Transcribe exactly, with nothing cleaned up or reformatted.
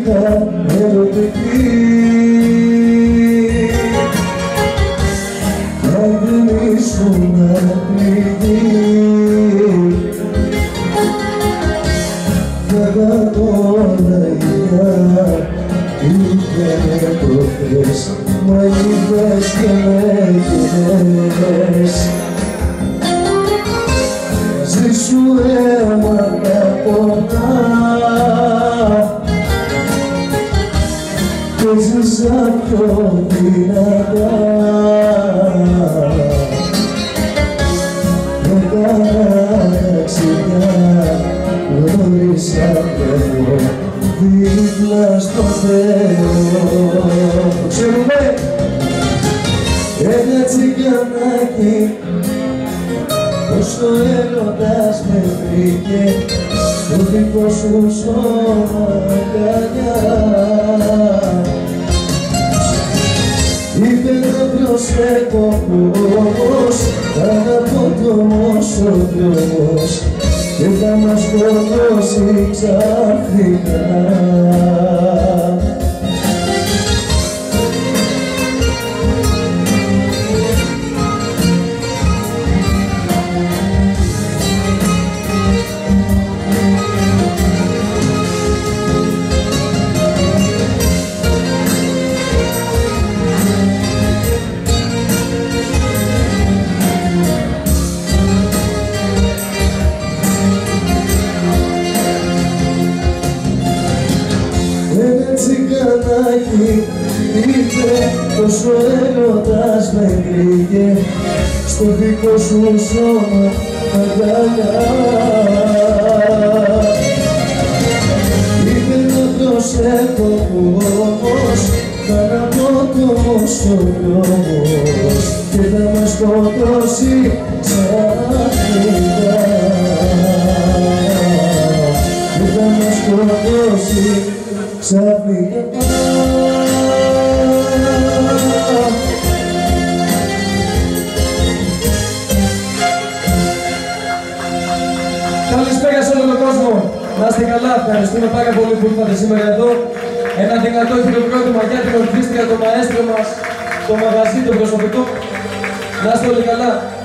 μουσικά ερωτική θα γκρεμίσουν απληγή θα κάνω όλα ίδια ήτανε προχθές μα είπες και με καινές ζήσου έμαθα ποτά και ζήσα πιο δυνατά έκανα ταξιδιά γνώρισα Θεό δίπλα στο Θεό. Ξέρουμε ένα τσιγκανάκι πως το έρωτας με βρήκε στο δικό σου σώμα αγκαλιά. Είπε να προσέχω πως θα αγαπώ το μόσο δρόμος και θα μας σκοτώσει ξαφνικά. Τσιγκανάκι είπε πως ο έρωτας με κρύγε στο δικό σου σώμα αγκαλιά. Είπε να προσέχω πως θα αγαπώ το μόσο δρόμος και θα μας σκοτώσει ξαφνικά και θα μας σκοτώσει ξαφνικά. Καλησπέρα σε όλο τον κόσμο. Να είστε καλά, ευχαριστούμε πάρα πολύ που ήρθατε σήμερα εδώ. Ένα δυνατό χειροκρότημα για την ορχήστρια, το μαέστρο μας, το μαγαζί, το προσωπικό. Να είστε όλοι καλά.